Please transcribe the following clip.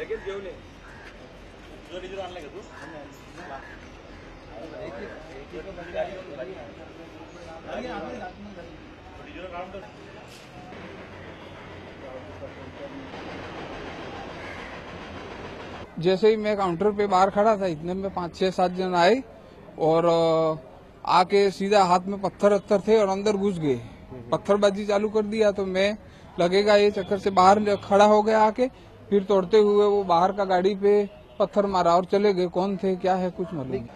जैसे ही मैं काउंटर पे बाहर खड़ा था, इतने में 5-6-7 जन आए और आके सीधा हाथ में पत्थर थे और अंदर घुस गए। पत्थरबाजी चालू कर दिया तो मैं लगेगा ये चक्कर से बाहर खड़ा हो गया आके, फिर तोड़ते हुए वो बाहर का गाड़ी पे पत्थर मारा और चले गए। कौन थे क्या है कुछ मालूम नहीं।